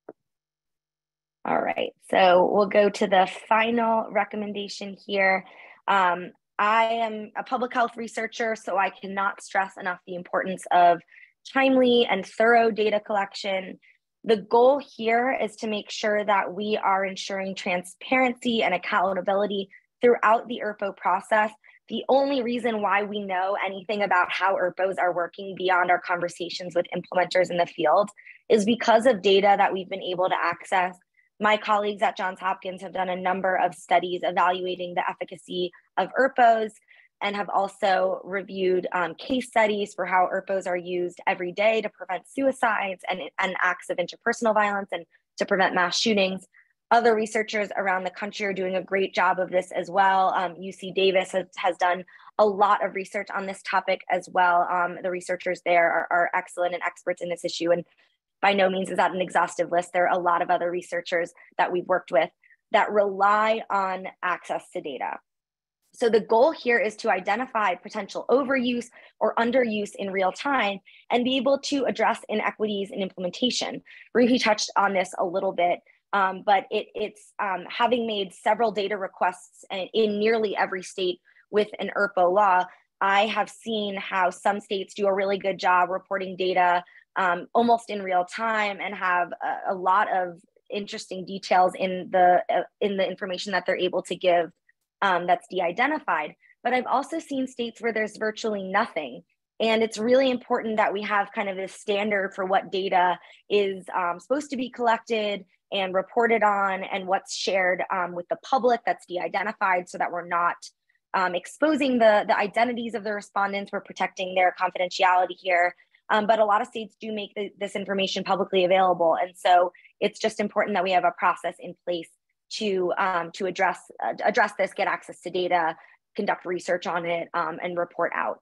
All right, so we'll go to the final recommendation here. Um, I am a public health researcher, so I cannot stress enough the importance of timely and thorough data collection. The goal here is to make sure that we are ensuring transparency and accountability throughout the E R P O process. The only reason why we know anything about how E R P Os are working beyond our conversations with implementers in the field is because of data that we've been able to access. My colleagues at Johns Hopkins have done a number of studies evaluating the efficacy of E R P Os and have also reviewed um, case studies for how E R P Os are used every day to prevent suicides and, and acts of interpersonal violence and to prevent mass shootings. Other researchers around the country are doing a great job of this as well. Um, U C Davis has, has done a lot of research on this topic as well. Um, the researchers there are, are excellent and experts in this issue, and by no means is that an exhaustive list. There are a lot of other researchers that we've worked with that rely on access to data. So the goal here is to identify potential overuse or underuse in real time and be able to address inequities in implementation. Ruhi touched on this a little bit, um, but it, it's um, having made several data requests in nearly every state with an E R P O law, I have seen how some states do a really good job reporting data um, almost in real time and have a, a lot of interesting details in the, uh, in the information that they're able to give Um, that's de-identified. But I've also seen states where there's virtually nothing. And it's really important that we have kind of this standard for what data is um, supposed to be collected and reported on and what's shared um, with the public that's de-identified, so that we're not um, exposing the, the identities of the respondents. We're protecting their confidentiality here. Um, but a lot of states do make the, this information publicly available. And so it's just important that we have a process in place to um, to address uh, address this, get access to data, conduct research on it, um, and report out.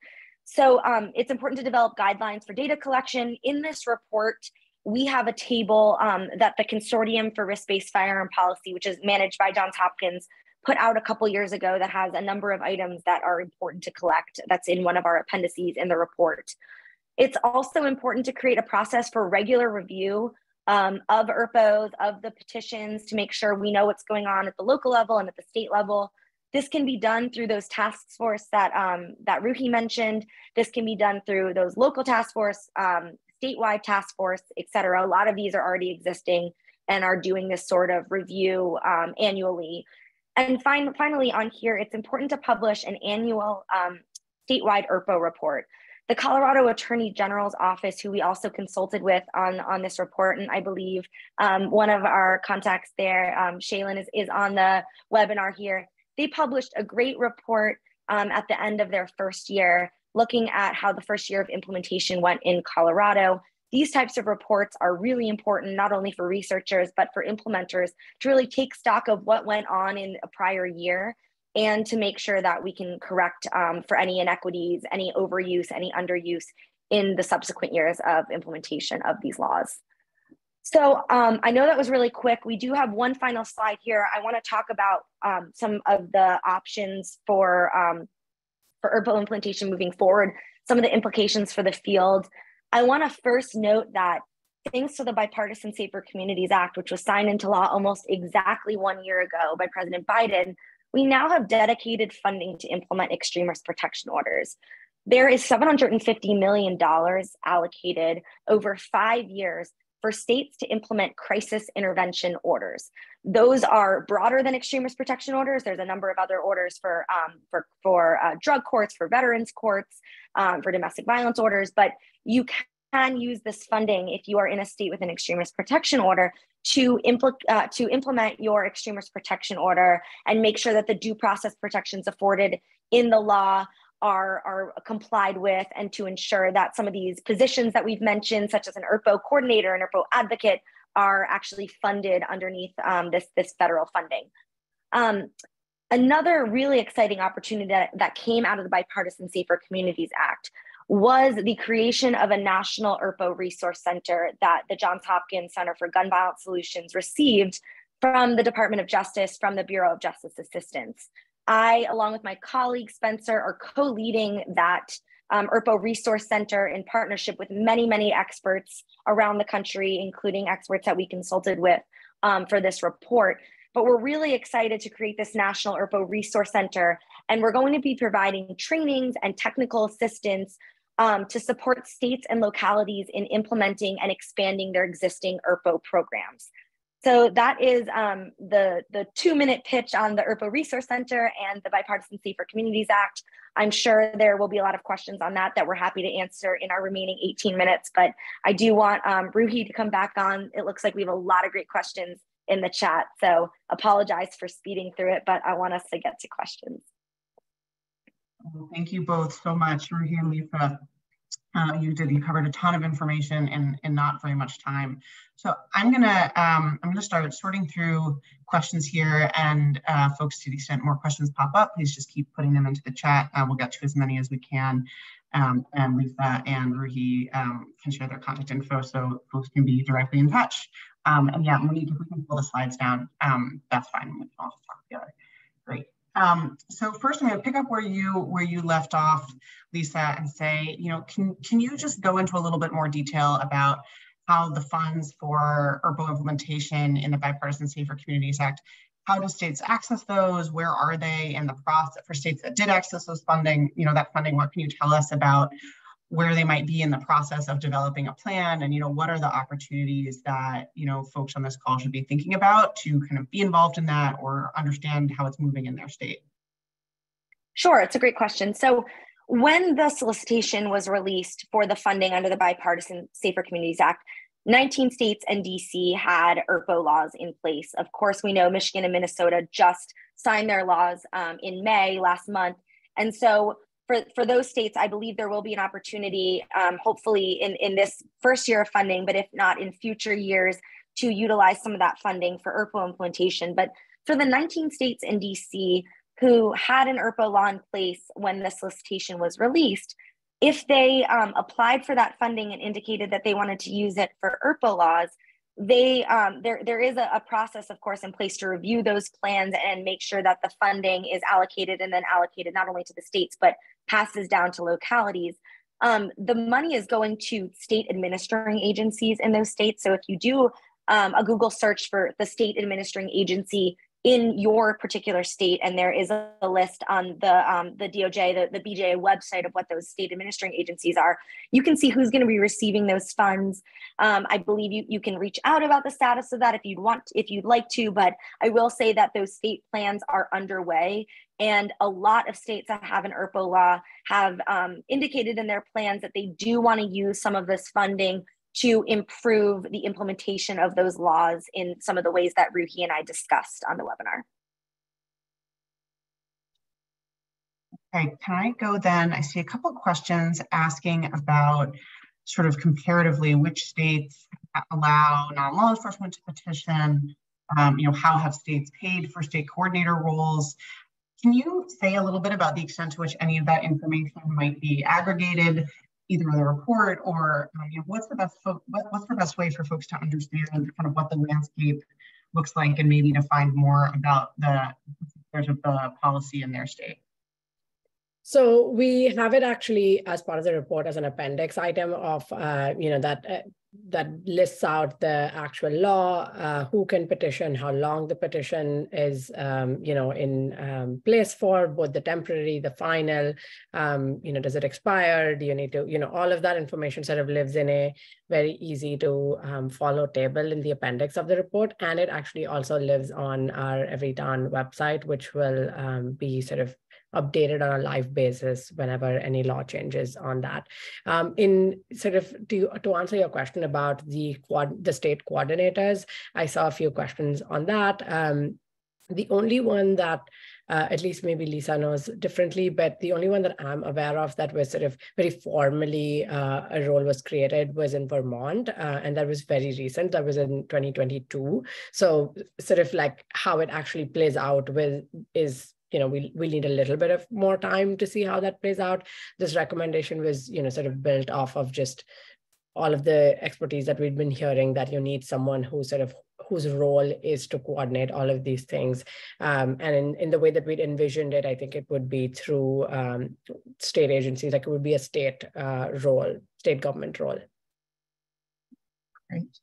So um, it's important to develop guidelines for data collection. In this report, we have a table um, that the Consortium for Risk-Based Firearm Policy, which is managed by Johns Hopkins, put out a couple years ago that has a number of items that are important to collect. That's in one of our appendices in the report. It's also important to create a process for regular review um, of E R P Os, of the petitions, to make sure we know what's going on at the local level and at the state level. This can be done through those task force that, um, that Ruhi mentioned. This can be done through those local task force, um, statewide task force, et cetera. A lot of these are already existing and are doing this sort of review um, annually. And fin finally on here, it's important to publish an annual um, statewide E R P O report. The Colorado Attorney General's office, who we also consulted with on, on this report, and I believe um, one of our contacts there, um, Shaylin, is, is on the webinar here. They published a great report um, at the end of their first year, looking at how the first year of implementation went in Colorado. These types of reports are really important, not only for researchers, but for implementers to really take stock of what went on in a prior year and to make sure that we can correct um, for any inequities, any overuse, any underuse in the subsequent years of implementation of these laws. So um, I know that was really quick. We do have one final slide here. I want to talk about um, some of the options for, um, for E R P O implementation moving forward, some of the implications for the field. I want to first note that thanks to the Bipartisan Safer Communities Act, which was signed into law almost exactly one year ago by President Biden, we now have dedicated funding to implement extreme risk protection orders. There is seven hundred fifty million dollars allocated over five years for states to implement crisis intervention orders. Those are broader than extreme risk protection orders. There's a number of other orders for, um, for, for uh, drug courts, for veterans courts, um, for domestic violence orders, but you can use this funding if you are in a state with an extreme risk protection order to, impl uh, to implement your extreme risk protection order and make sure that the due process protections afforded in the law Are, are complied with, and to ensure that some of these positions that we've mentioned, such as an E R P O coordinator and E R P O advocate, are actually funded underneath um, this, this federal funding. Um, another really exciting opportunity that, that came out of the Bipartisan Safer Communities Act was the creation of a national E R P O resource center that the Johns Hopkins Center for Gun Violence Solutions received from the Department of Justice, from the Bureau of Justice Assistance. I, along with my colleague Spencer, are co-leading that um, E R P O Resource Center in partnership with many, many experts around the country, including experts that we consulted with um, for this report. But we're really excited to create this National E R P O Resource Center, and we're going to be providing trainings and technical assistance um, to support states and localities in implementing and expanding their existing E R P O programs. So that is um, the, the two minute pitch on the E R P O Resource Center and the Bipartisan Safer Communities Act. I'm sure there will be a lot of questions on that that we're happy to answer in our remaining eighteen minutes, but I do want um, Ruhi to come back on. It looks like we have a lot of great questions in the chat, so apologize for speeding through it, but I want us to get to questions. Thank you both so much, Ruhi and Lisa. Uh, you did, you covered a ton of information in, in not very much time. So I'm gonna, um, I'm gonna start sorting through questions here, and uh, folks, to the extent more questions pop up, please just keep putting them into the chat. Uh, we'll get to as many as we can. Um, and Lisa and Ruhi um, can share their contact info so folks can be directly in touch. Um, and yeah, Monique, if we can pull the slides down, um, that's fine. We can all just talk together. Great. Um, so first, I'm going to pick up where you where you left off, Lisa, and say, you know, can can you just go into a little bit more detail about how the funds for E R P O implementation in the Bipartisan Safer Communities Act, how do states access those? Where are they in the process for states that did access those funding? You know, that funding. What can you tell us about where they might be in the process of developing a plan, and you know, what are the opportunities that you know folks on this call should be thinking about to kind of be involved in that or understand how it's moving in their state? Sure, it's a great question. So when the solicitation was released for the funding under the Bipartisan Safer Communities Act, nineteen states and D C had E R P O laws in place. Of course, we know Michigan and Minnesota just signed their laws um, in May last month, and so For, for those states, I believe there will be an opportunity, um, hopefully in, in this first year of funding, but if not in future years, to utilize some of that funding for E R P O implementation. But for the nineteen states and D C who had an E R P O law in place when the solicitation was released, If they um, applied for that funding and indicated that they wanted to use it for E R P O laws, they um, there there is a, a process, of course, in place to review those plans and make sure that the funding is allocated and then allocated not only to the states, but passes down to localities. Um, the money is going to state administering agencies in those states. So if you do um, a Google search for the state administering agency in your particular state, and there is a, a list on the um, the D O J, the, the B J A website of what those state administering agencies are, you can see who's going to be receiving those funds. Um, I believe you you can reach out about the status of that if you'd want, if you'd like to, but I will say that those state plans are underway, and a lot of states that have an E R P O law have um, indicated in their plans that they do want to use some of this funding to improve the implementation of those laws in some of the ways that Ruhi and I discussed on the webinar. Okay, can I go then? I see a couple of questions asking about sort of comparatively which states allow non-law enforcement to petition, um, you know, how have states paid for state coordinator roles? Can you say a little bit about the extent to which any of that information might be aggregated, either in the report or um, you know, what's the best what, what's the best way for folks to understand kind of what the landscape looks like, and maybe to find more about the there's the policy in their state? So we have it actually as part of the report as an appendix item of uh, you know that. Uh, that lists out the actual law, uh, who can petition, how long the petition is, um, you know, in um, place for, both the temporary, the final, um, you know, does it expire? Do you need to, you know, all of that information sort of lives in a very easy to um, follow table in the appendix of the report. And it actually also lives on our Everytown website, which will um, be sort of updated on a live basis whenever any law changes on that. Um, in sort of to, to answer your question about the quad, the state coordinators, I saw a few questions on that. Um, the only one that uh, at least maybe Lisa knows differently, but the only one that I'm aware of that was sort of very formally uh, a role was created was in Vermont, uh, and that was very recent. That was in twenty twenty-two. So sort of like how it actually plays out with is, you know, we we need a little bit of more time to see how that plays out. This recommendation was, you know, sort of built off of just all of the expertise that we've been hearing, that you need someone who sort of whose role is to coordinate all of these things. Um, and in, in the way that we'd envisioned it, I think it would be through um, state agencies, like it would be a state uh, role, state government role. Great.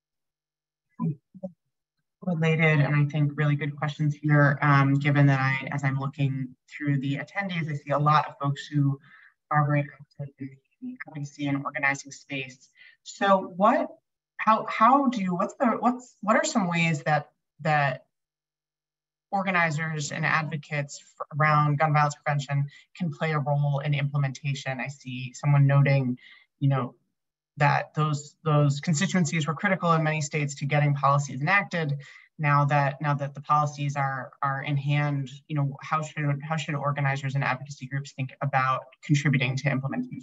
Related, and I think really good questions here, um, given that I, as I'm looking through the attendees, I see a lot of folks who are very active in the advocacy and organizing space. So what, how, how do, what's the, what's, what are some ways that, that organizers and advocates around gun violence prevention can play a role in implementation? I see someone noting, you know, that those those constituencies were critical in many states to getting policies enacted. Now that now that the policies are are in hand, you know, how should how should organizers and advocacy groups think about contributing to implementation?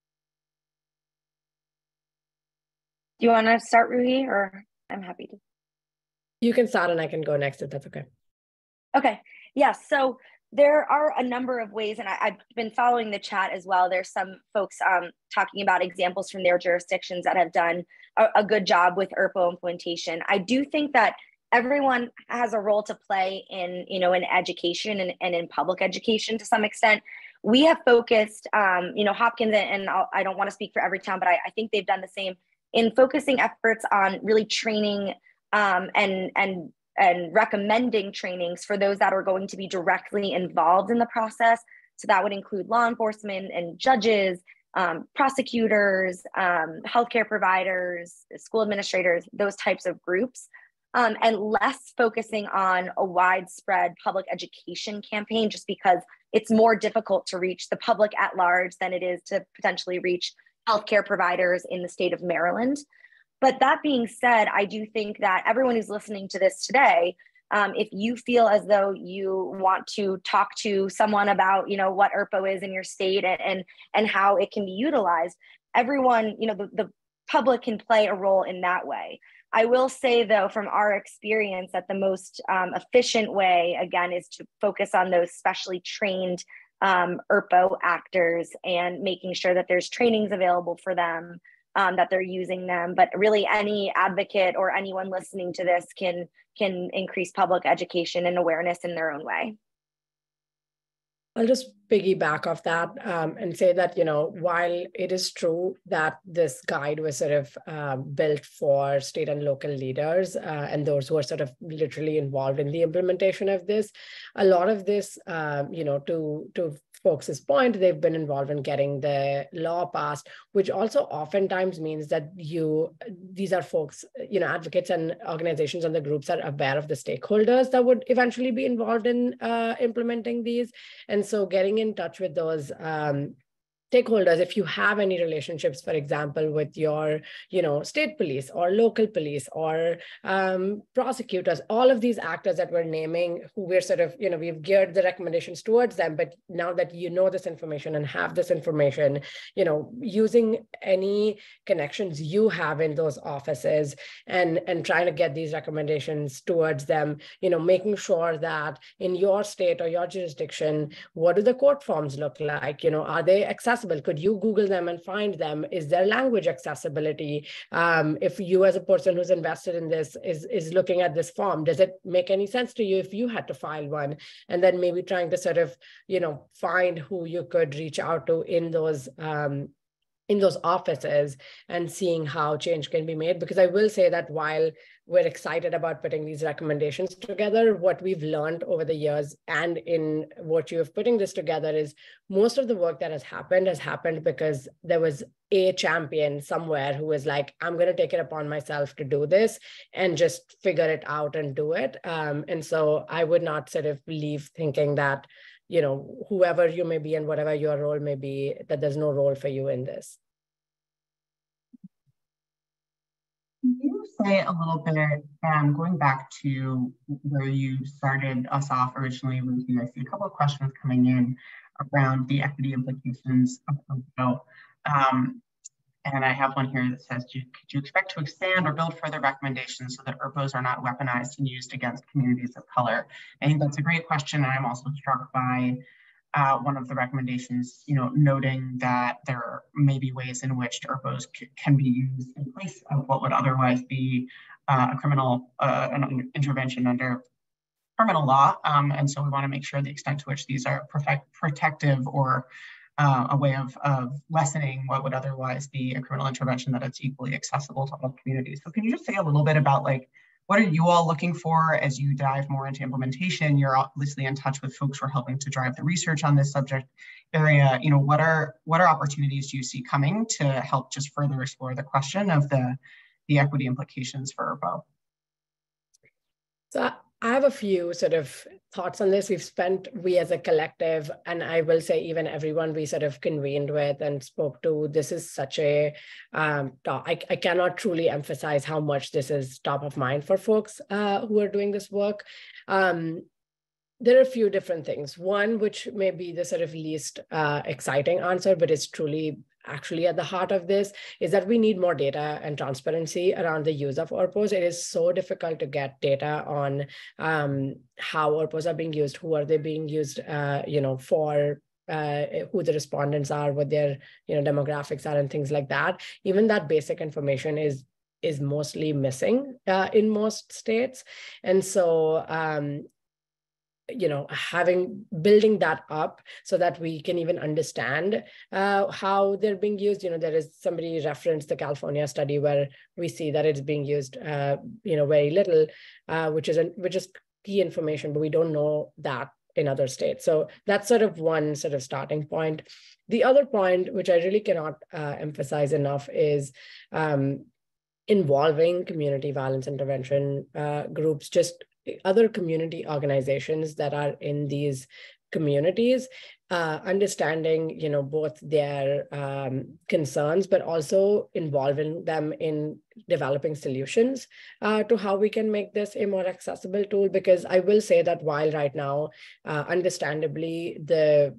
Do you want to start, Ruhi, or I'm happy to? You can start and I can go next if that's okay. Okay. Yeah. So there are a number of ways, and I, I've been following the chat as well. There's some folks um, talking about examples from their jurisdictions that have done a, a good job with E R P O implementation. I do think that everyone has a role to play in, you know, in education and, and in public education to some extent. We have focused, um, you know, Hopkins, and I'll, I don't want to speak for Everytown, but I, I think they've done the same in focusing efforts on really training um, and and and recommending trainings for those that are going to be directly involved in the process. So that would include law enforcement and judges, um, prosecutors, um, healthcare providers, school administrators, those types of groups, um, and less focusing on a widespread public education campaign, just because it's more difficult to reach the public at large than it is to potentially reach healthcare providers in the state of Maryland. But that being said, I do think that everyone who's listening to this today, um, if you feel as though you want to talk to someone about, you know, what E R P O is in your state and and, and how it can be utilized, everyone, you know, the, the public can play a role in that way. I will say, though, from our experience, that the most um, efficient way, again, is to focus on those specially trained um, E R P O actors and making sure that there's trainings available for them, um, that they're using them. But really any advocate or anyone listening to this can, can increase public education and awareness in their own way. I'll just piggyback off that um, and say that, you know, while it is true that this guide was sort of uh, built for state and local leaders uh, and those who are sort of literally involved in the implementation of this, a lot of this, um, you know, to, to folks' point, they've been involved in getting the law passed, which also oftentimes means that you, these are folks, you know, advocates and organizations and the groups are aware of the stakeholders that would eventually be involved in uh, implementing these. And so getting in touch with those um, stakeholders, if you have any relationships, for example, with your, you know, state police or local police or um, prosecutors, all of these actors that we're naming, who we're sort of, you know, we've geared the recommendations towards them, but now that you know this information and have this information, you know, using any connections you have in those offices and, and trying to get these recommendations towards them, you know, making sure that in your state or your jurisdiction, what do the court forms look like? You know, are they accessible? Could you Google them and find them? Is there language accessibility? Um, if you as a person who's invested in this is, is looking at this form, does it make any sense to you if you had to file one? And then maybe trying to sort of, you know, find who you could reach out to in those um, in those offices and seeing how change can be made. Because I will say that while we're excited about putting these recommendations together, what we've learned over the years and in what you have putting this together is most of the work that has happened has happened because there was a champion somewhere who was like, I'm going to take it upon myself to do this and just figure it out and do it. Um, and so I would not sort of leave thinking that, you know, whoever you may be and whatever your role may be, that there's no role for you in this. Can you say a little bit, um, going back to where you started us off originally, Ruhi, I see a couple of questions coming in around the equity implications of E R P O. Um, and I have one here that says, do you, could you expect to expand or build further recommendations so that E R P Os are not weaponized and used against communities of color? I think that's a great question. And I'm also struck by Uh, one of the recommendations, you know, noting that there may be ways in which E R P Os can be used in place of what would otherwise be uh, a criminal uh, an intervention under criminal law. Um, and so we want to make sure the extent to which these are perfect, protective or uh, a way of, of lessening what would otherwise be a criminal intervention, that it's equally accessible to all communities. So can you just say a little bit about, like, what are you all looking for as you dive more into implementation? You're obviously in touch with folks who are helping to drive the research on this subject area. You know, what are what are opportunities do you see coming to help just further explore the question of the, the equity implications for E R P O? So I have a few sort of thoughts on this. We've spent, we as a collective, and I will say even everyone we sort of convened with and spoke to, this is such a, um, I, I cannot truly emphasize how much this is top of mind for folks uh, who are doing this work. Um, there are a few different things. One, which may be the sort of least uh, exciting answer, but it's truly actually at the heart of this, is that we need more data and transparency around the use of E R P Os. It is so difficult to get data on um, how E R P Os are being used, who are they being used, uh, you know, for, uh, who the respondents are, what their, you know, demographics are, and things like that. Even that basic information is is mostly missing uh, in most states, and so. Um, you know, having, building that up so that we can even understand uh, how they're being used. You know, there is, somebody referenced the California study where we see that it's being used, uh, you know, very little, uh, which is, a, which is key information, but we don't know that in other states. So that's sort of one sort of starting point. The other point, which I really cannot uh, emphasize enough, is um, involving community violence intervention uh, groups, just other community organizations that are in these communities, uh, understanding, you know, both their um, concerns, but also involving them in developing solutions uh, to how we can make this a more accessible tool. Because I will say that while right now, uh, understandably, the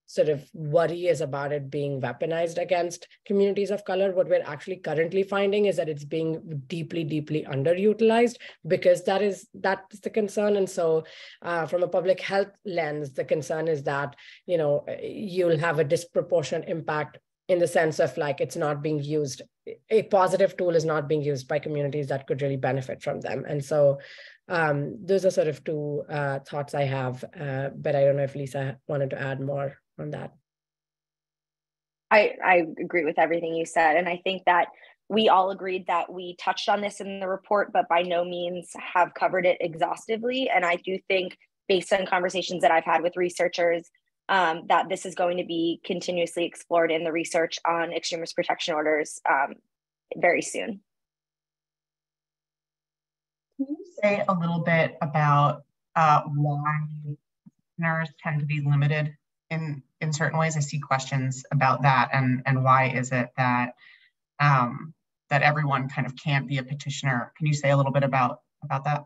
sort of worry is about it being weaponized against communities of color. What we're actually currently finding is that it's being deeply, deeply underutilized, because that is that's the concern. And so uh, from a public health lens, the concern is that, you know, you'll have a disproportionate impact in the sense of like it's not being used. A positive tool is not being used by communities that could really benefit from them. And so um, those are sort of two uh, thoughts I have, uh, but I don't know if Lisa wanted to add more on that. I, I agree with everything you said. And I think that we all agreed that we touched on this in the report, but by no means have covered it exhaustively. And I do think, based on conversations that I've had with researchers, um, that this is going to be continuously explored in the research on extremist protection orders um, very soon. Can you say a little bit about uh, why petitioners tend to be limited in, in certain ways? I see questions about that, and, and why is it that um, that everyone kind of can't be a petitioner? Can you say a little bit about, about that?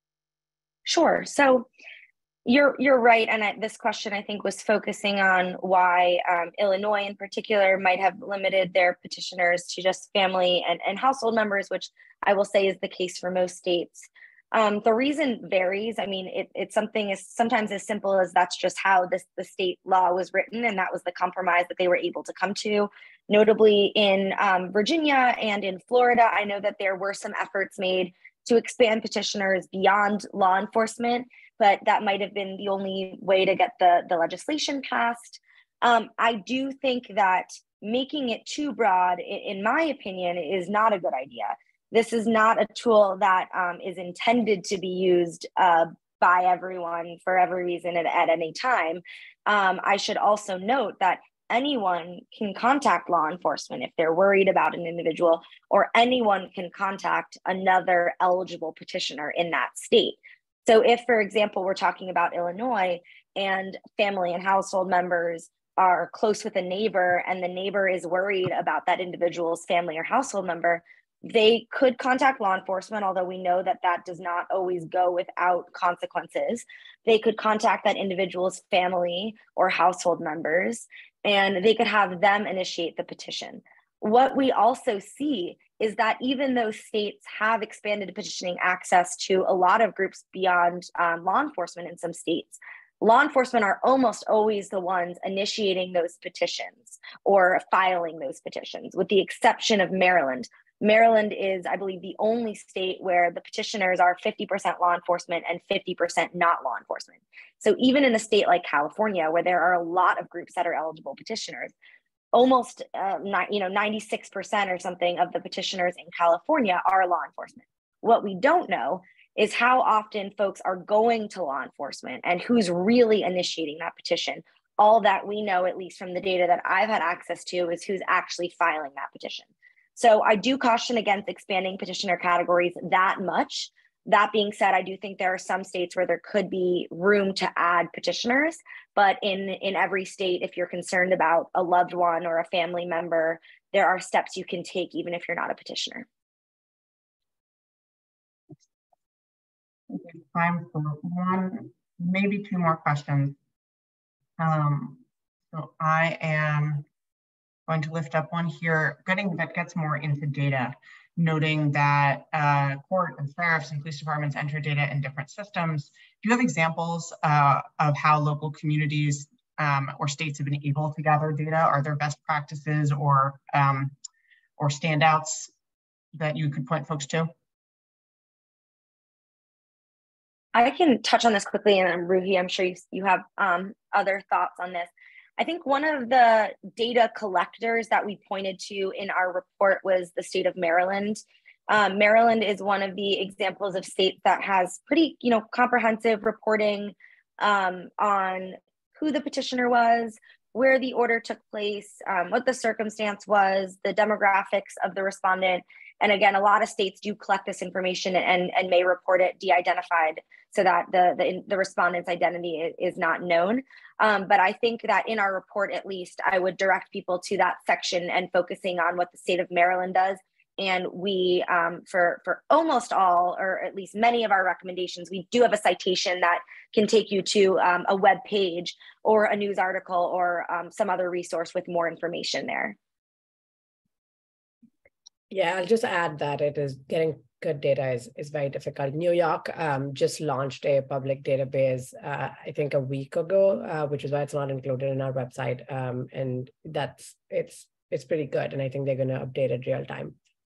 Sure. So you're you're right, and I, this question I think was focusing on why um, Illinois in particular might have limited their petitioners to just family and, and household members, which I will say is the case for most states. Um, the reason varies. I mean, it, it's something as sometimes as simple as that's just how this the state law was written, and that was the compromise that they were able to come to. Notably in um, Virginia and in Florida, I know that there were some efforts made to expand petitioners beyond law enforcement, but that might have been the only way to get the, the legislation passed. Um, I do think that making it too broad, in my opinion, is not a good idea. This is not a tool that um, is intended to be used uh, by everyone for every reason at, at any time. Um, I should also note that anyone can contact law enforcement if they're worried about an individual, or anyone can contact another eligible petitioner in that state. So if, for example, we're talking about Illinois and family and household members are close with a neighbor and the neighbor is worried about that individual's family or household member, they could contact law enforcement, although we know that that does not always go without consequences. They could contact that individual's family or household members, and they could have them initiate the petition. What we also see is that even though states have expanded petitioning access to a lot of groups beyond um, law enforcement in some states, law enforcement are almost always the ones initiating those petitions or filing those petitions, with the exception of Maryland. Maryland is, I believe, the only state where the petitioners are fifty percent law enforcement and fifty percent not law enforcement. So even in a state like California, where there are a lot of groups that are eligible petitioners, almost uh, not, you know, ninety-six percent or something of the petitioners in California are law enforcement. What we don't know is how often folks are going to law enforcement and who's really initiating that petition. All that we know, at least from the data that I've had access to, is who's actually filing that petition. So I do caution against expanding petitioner categories that much. That being said, I do think there are some states where there could be room to add petitioners, but in, in every state, if you're concerned about a loved one or a family member, there are steps you can take even if you're not a petitioner. Time for one, maybe two more questions. Um, so I am going to lift up one here, getting that gets more into data, noting that uh, court and sheriffs and police departments enter data in different systems. Do you have examples uh, of how local communities um, or states have been able to gather data? Are there best practices or um, or standouts that you could point folks to? I can touch on this quickly, and Ruhi, I'm sure you, you have um, other thoughts on this. I think one of the data collectors that we pointed to in our report was the state of Maryland. Um, Maryland is one of the examples of states that has pretty, you know, comprehensive reporting um, on who the petitioner was, where the order took place, um, what the circumstance was, the demographics of the respondent. And again, a lot of states do collect this information and, and may report it de-identified so that the, the, the respondent's identity is, is not known. Um, but I think that in our report, at least, I would direct people to that section and focusing on what the state of Maryland does And we, um, for, for almost all, or at least many of our recommendations, we do have a citation that can take you to um, a web page or a news article or um, some other resource with more information there. Yeah, I'll just add that it is getting good data is, is very difficult. New York um, just launched a public database, uh, I think a week ago, uh, which is why it's not included in our website. Um, and that's, it's, it's pretty good. And I think they're going to update it real time.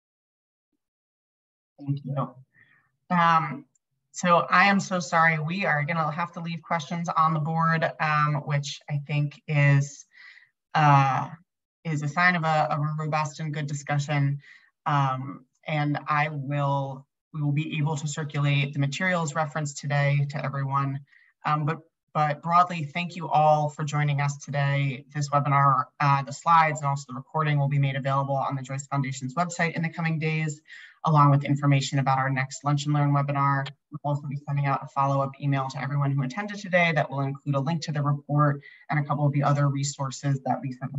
Thank you. Um, so I am so sorry. We are going to have to leave questions on the board, um, which I think is, uh, is a sign of a, of a robust and good discussion. Um, and I will, we will be able to circulate the materials referenced today to everyone. Um, but, but broadly, thank you all for joining us today. This webinar, uh, the slides and also the recording will be made available on the Joyce Foundation's website in the coming days, along with information about our next Lunch and Learn webinar. We'll also be sending out a follow-up email to everyone who attended today that will include a link to the report and a couple of the other resources that we sent.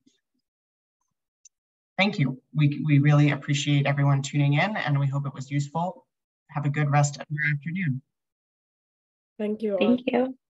Thank you. We, we really appreciate everyone tuning in, and we hope it was useful. Have a good rest of your afternoon. Thank you all. Thank you.